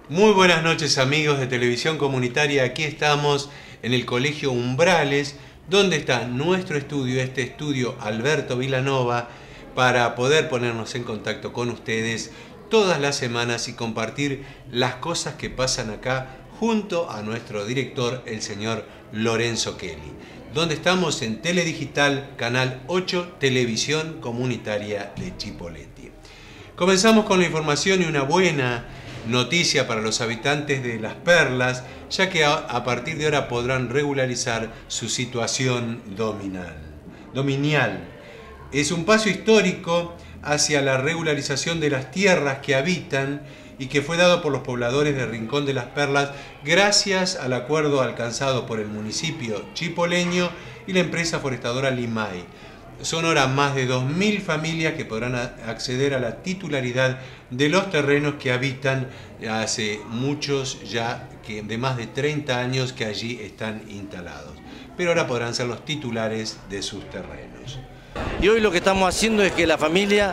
Muy buenas noches amigos de Televisión Comunitaria, aquí estamos en el Colegio Umbrales, donde está nuestro estudio, este estudio Alberto Vilanova, para poder ponernos en contacto con ustedes todas las semanas y compartir las cosas que pasan acá junto a nuestro director, el señor Lorenzo Kelly, donde estamos en Teledigital, Canal 8, Televisión Comunitaria de Chipoleti. Comenzamos con la información y una buena noticia para los habitantes de Las Perlas, ya que a partir de ahora podrán regularizar su situación dominial. Es un paso histórico hacia la regularización de las tierras que habitan y que fue dado por los pobladores de Rincón de Las Perlas gracias al acuerdo alcanzado por el municipio chipoleño y la empresa forestadora Limay. Son ahora más de 2.000 familias que podrán acceder a la titularidad de los terrenos que habitan hace muchos ya, de más de 30 años que allí están instalados. Pero ahora podrán ser los titulares de sus terrenos. Y hoy lo que estamos haciendo es que la familia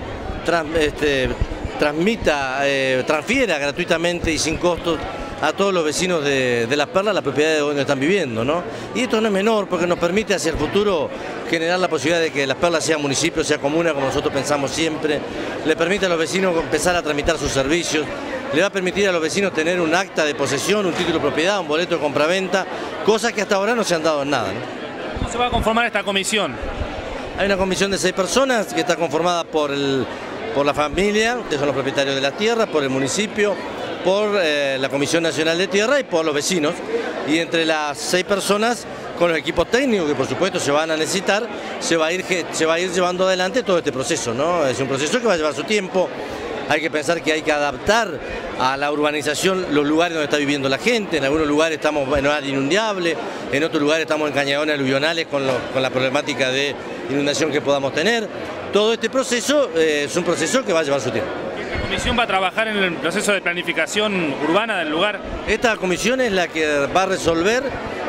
transfiera gratuitamente y sin costos a todos los vecinos de Las Perlas la propiedad de donde están viviendo, ¿no? Y esto no es menor porque nos permite hacia el futuro generar la posibilidad de que Las Perlas sea municipio, sea comuna, como nosotros pensamos siempre. Le permite a los vecinos empezar a tramitar sus servicios, le va a permitir a los vecinos tener un acta de posesión, un título de propiedad, un boleto de compraventa, cosas que hasta ahora no se han dado en nada, ¿no? ¿Cómo se va a conformar esta comisión? Hay una comisión de 6 personas que está conformada por la familia, que son los propietarios de las tierras, por el municipio, por la Comisión Nacional de Tierra y por los vecinos. Y entre las 6 personas, con los equipos técnicos que por supuesto se van a necesitar, se va a ir llevando adelante todo este proceso, ¿no? Es un proceso que va a llevar su tiempo. Hay que pensar que hay que adaptar a la urbanización los lugares donde está viviendo la gente. En algunos lugares estamos en área inundable, en otros lugares estamos en cañadones aluvionales con la problemática de inundación que podamos tener. Todo este proceso es un proceso que va a llevar su tiempo. ¿Esta comisión va a trabajar en el proceso de planificación urbana del lugar? Esta comisión es la que va a resolver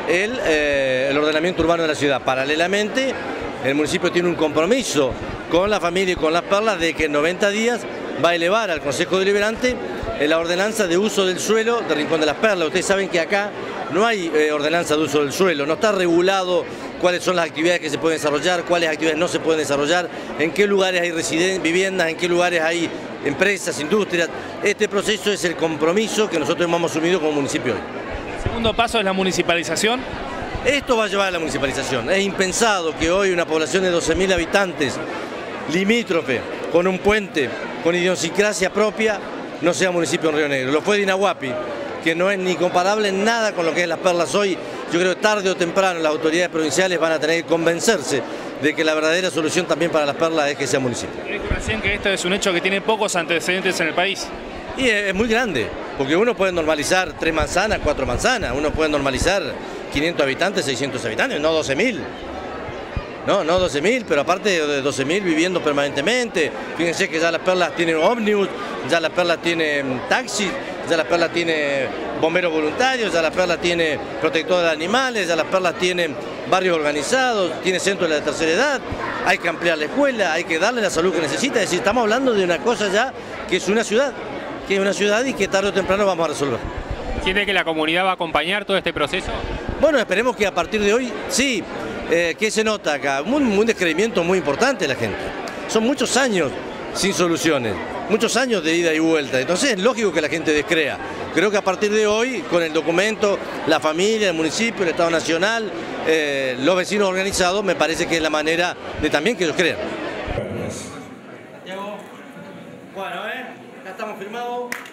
el ordenamiento urbano de la ciudad. Paralelamente, el municipio tiene un compromiso con la familia y con Las Perlas de que en 90 días va a elevar al Consejo Deliberante la ordenanza de uso del suelo de Rincón de Las Perlas. Ustedes saben que acá no hay ordenanza de uso del suelo, no está regulado cuáles son las actividades que se pueden desarrollar, cuáles actividades no se pueden desarrollar, en qué lugares hay viviendas, en qué lugares hay empresas, industrias. Este proceso es el compromiso que nosotros hemos asumido como municipio hoy. ¿El segundo paso es la municipalización? Esto va a llevar a la municipalización. Es impensado que hoy una población de 12.000 habitantes, limítrofe, con un puente, con idiosincrasia propia, no sea municipio en Río Negro. Lo fue Dinahuapi, que no es ni comparable en nada con lo que es Las Perlas hoy. Yo creo que tarde o temprano las autoridades provinciales van a tener que convencerse de que la verdadera solución también para Las Perlas es que sea municipio. Dijo recién que esto es un hecho que tiene pocos antecedentes en el país. Y es muy grande, porque uno puede normalizar 3 manzanas, 4 manzanas, uno puede normalizar 500 habitantes, 600 habitantes, no 12.000. No 12.000, pero aparte de 12.000 viviendo permanentemente. Fíjense que ya Las Perlas tiene ómnibus, ya Las Perlas tiene taxis, ya Las Perlas tiene bomberos voluntarios, ya Las Perlas tiene protectores de animales, ya Las Perlas tiene barrios organizados, tiene centros de la tercera edad. Hay que ampliar la escuela, hay que darle la salud que necesita. Es decir, estamos hablando de una cosa ya que es una ciudad, y que tarde o temprano vamos a resolver. ¿Siente que la comunidad va a acompañar todo este proceso? Bueno, esperemos que a partir de hoy, sí. ¿Qué se nota acá? Un descreimiento muy importante de la gente. Son muchos años sin soluciones, muchos años de ida y vuelta. Entonces es lógico que la gente descrea. Creo que a partir de hoy, con el documento, la familia, el municipio, el Estado Nacional, los vecinos organizados, me parece que es la manera de también que ellos crean. Santiago, bueno, ya estamos firmados.